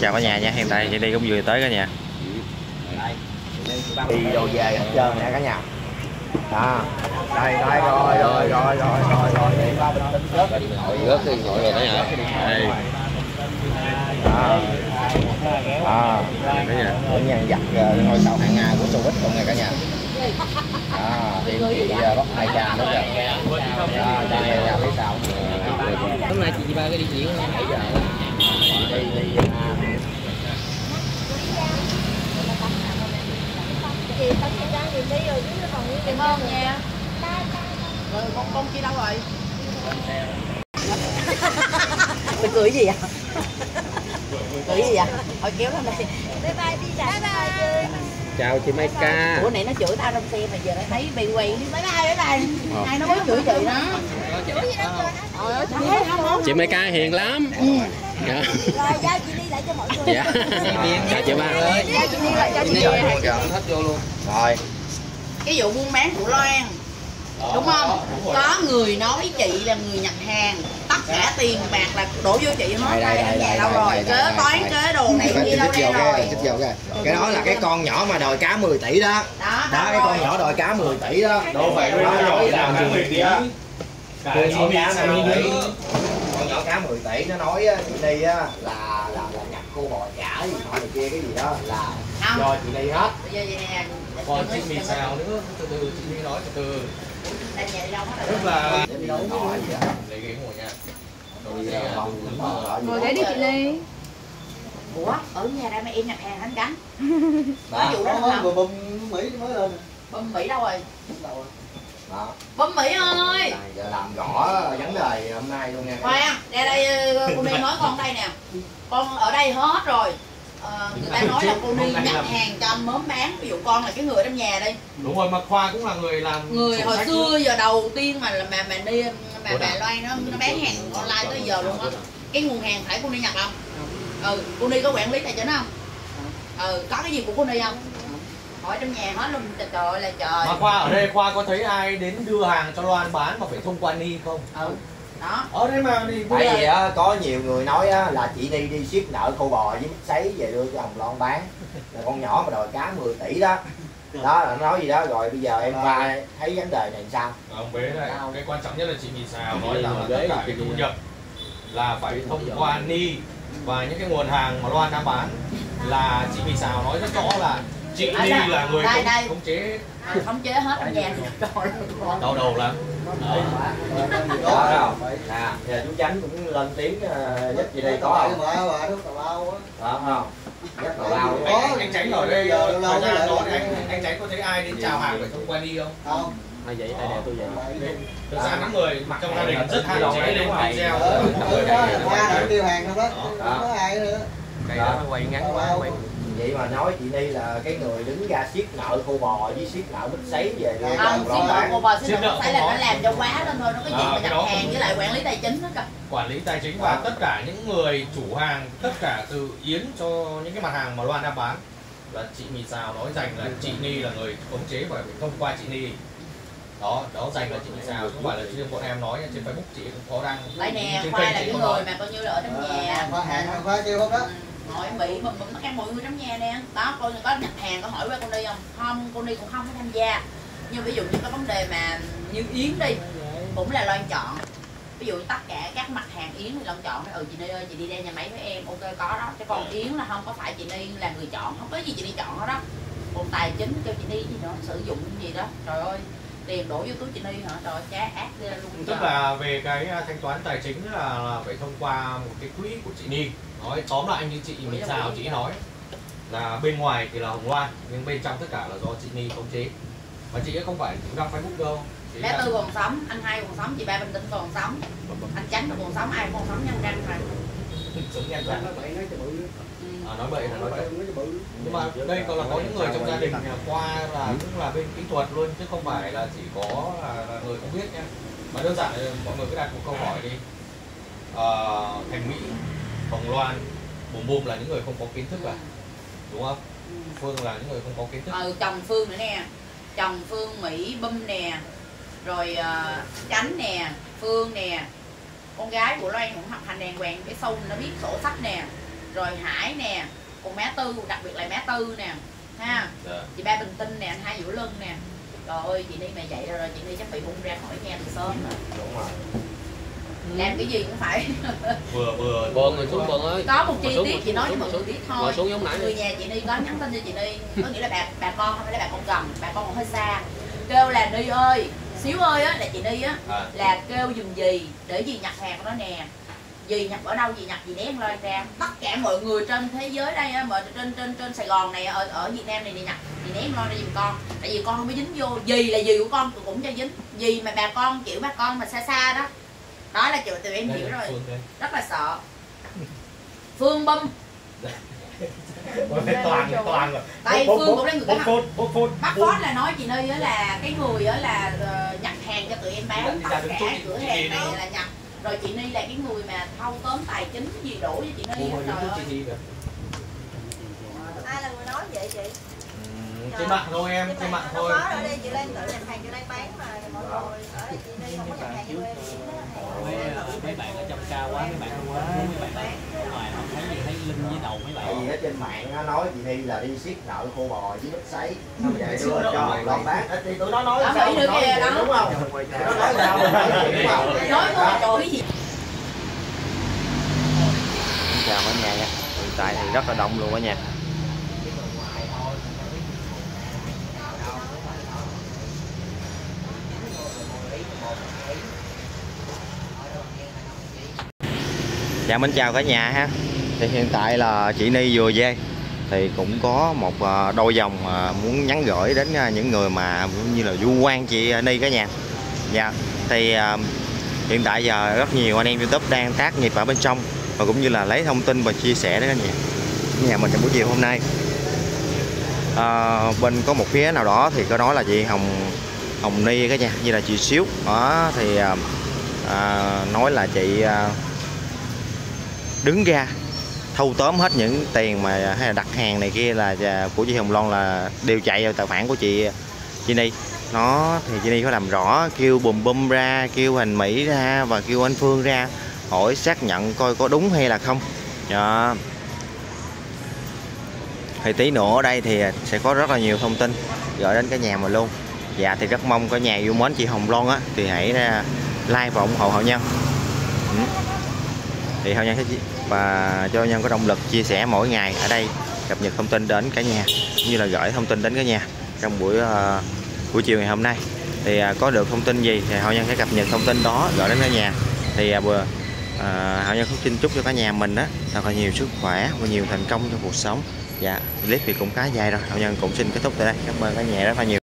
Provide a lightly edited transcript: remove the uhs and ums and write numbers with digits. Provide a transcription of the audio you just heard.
Chào cả nhà nha, hiện tại chị đi cũng vừa tới cả nhà. Đi đồ về hết trơn nè cả nhà. Đó. Đây rồi đi qua bình tĩnh rớt Rớt cái điện thoại rồi đấy hả? Đây. Những nhân vật ngôi sao hạng A của showbiz luôn nha cả nhà. Thì chị bắt hai cha nữa kìa. Cha này ra phía sau. Hôm nay chị ba cái đi diễn không? 7 giờ. Đi chị tắm chị ra thì đi rồi chứ còn như cảm ơn nha. Rồi con kia đâu rồi? Mày cười gì vậy? Cười gì vậy? Thôi kéo lên đây. bye bye đi bye bye. Chào chị Mai Ca. Bữa nãy nó chửi tao trong xe mà giờ nó thấy bị quỳ đi bye bye. Ai nó mới chửi chị đó. Chị Mai Ca hiền lắm. Rồi giao chị đi lại cho mọi người. Dạ. Chào chị Ba. Giao chị đi lại cho chị. Hết vô luôn. Rồi. Cái vụ buôn bán của Loan đúng không? Có người nói chị là người nhập hàng, tất cả tiền bạc là đổ vô chị hết. Đây nhà đâu rồi? Kế toán kế đồ này kia đâu đây rồi? Cái đó là cái con nhỏ mà đòi cá 10 tỷ đó. Đó cái con nhỏ đòi cá 10 tỷ đó. Đâu phải nó nói là 10 tỷ á. Con nhỏ cá 10 tỷ nó nói chị đi á là nhập cô bò chả gì nọ này kia cái gì đó là do chị đi hết. Bây giờ vậy nè. Còn chị mì xào nữa, từ từ chị mới nói từ từ. Đây nhà đi đâu hết rồi? Tức là Để đi đâu hỏi vậy. lấy ghế ngồi nha. Ngồi để đi chị Ly. Ủa, ở nhà đây mà em nhập hàng Thánh Cánh. Đó. Vụ đó hả? Bơm Mỹ mới lên. Bơm Mỹ đâu rồi? Đó. Bơm Mỹ ơi. Giờ làm rõ vấn đề hôm nay luôn nha. Khoan, ra đây cô đi nói con đây nè. Con ở đây hết rồi. Người ta nói là cô đi nhập hàng cho mớm bán, ví dụ con là cái người trong nhà đi. Đúng rồi, mà Khoa cũng là người làm Người hồi xưa giờ đầu tiên mà đi bà Loan nó bán hàng online tới giờ luôn á. Cái nguồn hàng phải cô đi nhập không? Cô đi có quản lý tài chính không? Có cái gì của cô đi không? Hỏi trong nhà hết luôn, trời ơi là trời. Mà Khoa ở đây Khoa có thấy ai đến đưa hàng cho Loan bán mà phải thông qua Ni không? Đó. Ở đây mà đi Tại vì có nhiều người nói là chị đi siết nợ khô bò với mít sấy về đưa cho ông Loan bán, là con nhỏ mà đòi cá 10 tỷ đó. Đó là nó nói gì đó rồi bây giờ em qua thấy vấn đề này sao? Ông bế đây, cái quan trọng nhất là chị mì xào nói rằng là tất cả cái thu nhập là phải thông qua Ni, và những cái nguồn hàng mà Loan đang bán là chị mì xào nói rất rõ là chị Ni là người khống chế. Khống chế hết trong nhà. Đau đầu lắm. Đó không? Giờ chú Chánh cũng lên tiếng giúp chị đi có không? Đó không? Rất là lao. Anh Chánh ở đây thời gian đó anh Chánh có thấy ai đến chào hàng phải thông qua Ni không? Không. Ai vậy? Ai đè tôi vậy? Thực ra những người trong gia đình rất hạn chế lên video. Qua tiêu hàng không đó. Không có ai nữa. Cây đó nó quay ngắn quá. Vậy mà nói chị Ni là cái người đứng ra siết nợ khô bò với siết nợ mít sấy về đưa Không, siết nợ khô bò, siết nợ phải là nó làm cho quá lên thôi, nó có chuyện mà nhập hàng với lại quản lý tài chính đó cơ. Quản lý tài chính và tất cả những người chủ hàng, tất cả từ Yến cho những cái mặt hàng mà Loan đang bán là chị mì xào nói rằng là chị Ni là người khống chế và phải thông qua chị Ni. Đó dành là chị mì xào, không phải là riêng bọn em nói trên Facebook chị cũng có đăng. Đấy nè, Khoa là cái người mà coi như là ở trong nhà. Khoa kêu không đó. Hỏi Mỹ mà tất cả mọi người trong nhà nè. Đó, coi có nhập hàng có hỏi qua con đi không? Không, con đi cũng không có tham gia. Nhưng ví dụ như có vấn đề mà như Yến đi cũng là Loan chọn. Ví dụ tất cả các mặt hàng Yến thì Loan chọn. Chị Ni ơi, chị đi ra nhà máy với em, ok có đó. Cái con Yến là không có phải chị Ni là người chọn, không có gì chị đi chọn hết đó. Còn tài chính kêu chị Ni gì nữa, sử dụng gì đó. Trời ơi, tiền đổ vô túi chị Ni hả? Trời ơi, chá ác lên luôn. Tức là về cái thanh toán tài chính là phải thông qua một cái quỹ của chị Ni. Nói tóm lại như chị mì xào chị nói là bên ngoài thì là Hồng Loan nhưng bên trong tất cả là do chị Ni khống chế. Mà chị ấy không phải đăng Facebook đâu. Bé Tư còn sống, anh Hai còn sống, chị Ba Bình Tĩnh còn sống, anh Chánh còn sống, ai còn sống nhân răng mà. Sống nhân răng. Nói bậy là nói bậy. Nhưng mà đây còn là có những người trong gia đình qua là cũng là bên kỹ thuật luôn chứ không phải là chỉ có là người không biết nha. Mà đơn giản là mọi người cứ đặt một câu hỏi đi. Thành Mỹ, Hồng Loan, Bùm Bùm là những người không có kiến thức à? Đúng không? Phương là những người không có kiến thức. Chồng Phương nữa nè, chồng Phương Mỹ, Bum nè, rồi Chánh nè, Phương nè, con gái của Loan cũng học hành đàng hoàng, cái Sông nó biết sổ sách nè, rồi Hải nè, còn má Tư, đặc biệt là má Tư nè ha, chị Ba Bình Tinh nè, anh Hai Vũ Lân nè. Trời ơi chị Ni mày dậy rồi, chị Ni chắc bị bung ra khỏi nhà từ sớm rồi. Đúng rồi. Làm cái gì cũng phải vừa Bồn người xuống bồn ơi. có một chi tiết chị nói cho mọi người biết thôi. Ngồi xuống giống nãy Người nhà chị Ni có nhắn tin cho chị Ni, có nghĩa là bà con không phải là bà con gần, bà con còn hơi xa, kêu là Ni ơi, xíu ơi á, là chị Ni á là kêu giùm dì để dì nhặt hàng của nó nè. Dì nhặt ở đâu dì nhặt, dì ném lên ra. Tất cả mọi người trên thế giới đây á, mà trên Sài Gòn này, ở Việt Nam này, dì nhặt, dì ném lên ra giùm con. Tại vì con không có dính vô, dì là dì của con cũng cho dính. Dì mà bà con kiểu bà con mà xa xa đó, đó là tụi em hiểu rồi, rất là sợ. Phương bum toàn rồi. tại Phương cũng là người phút bắt phốt là nói chị Ni á là cái người á là nhặt hàng cho tụi em bán tất cả cửa hàng này là nhặt, rồi chị Ni là cái người mà thâu tóm tài chính gì đổ cho chị Ni. Trời ơi, Ai là người nói vậy chị? Trên mạng thôi em, trên mạng thôi. Ở đây chị Lan tự nhặt hàng chị Lan bán mà mọi người ở đây chị Ni không có nhặt hàng cho em. Mấy bạn ở trong cao quá, mấy bạn không muốn mấy bạn ở ngoài họ thấy gì thấy lưng với đầu mấy bạn. Tại vì ở trên mạng nó nói chị Ni là đi siết nợ khô bò với mít sấy, xong vậy đưa cho Hồng Loan bán. Ít thì tụi nó nói sao được kìa đó. đúng không? Nó nói sao đúng không? nói có trời gì. Chào cả nhà nha. Hiện tại thì rất là đông luôn cả nhà. Dạ mến chào cả nhà ha. Thì hiện tại là chị Ni vừa về thì cũng có một đôi dòng muốn nhắn gửi đến những người mà như là du quan chị Ni cả nhà. Dạ thì hiện tại giờ rất nhiều anh em YouTube đang tác nghiệp ở bên trong và cũng như là lấy thông tin và chia sẻ đó cả nhà mình trong buổi chiều hôm nay. Bên có một phía nào đó thì có nói là chị Hồng Ni cả nhà, như là chị Xíu đó thì nói là chị đứng ra thâu tóm hết những tiền mà hay là đặt hàng này kia là của chị Hồng Loan là đều chạy vào tài khoản của chị Ni. Nó thì chị Ni phải làm rõ, kêu bùm bum ra, kêu Hình Mỹ ra và kêu anh Phương ra hỏi xác nhận coi có đúng hay là không. Đó. Thì tí nữa ở đây thì sẽ có rất là nhiều thông tin gửi đến cả nhà mình luôn. Dạ thì rất mong cả nhà yêu mến chị Hồng Loan á thì hãy like và ủng hộ Hậu Nhân. Thì Hậu Nhân và cho Nhân có động lực chia sẻ mỗi ngày ở đây, cập nhật thông tin đến cả nhà cũng như là gửi thông tin đến cả nhà trong buổi chiều ngày hôm nay. Thì có được thông tin gì thì Hậu Nhân sẽ cập nhật thông tin đó gửi đến cả nhà. Thì Hậu Nhân xin chúc cho cả nhà mình đó thật là nhiều sức khỏe và nhiều thành công trong cuộc sống. Dạ clip thì cũng khá dài rồi, Hậu Nhân cũng xin kết thúc tại đây. Cảm ơn cả nhà rất là nhiều.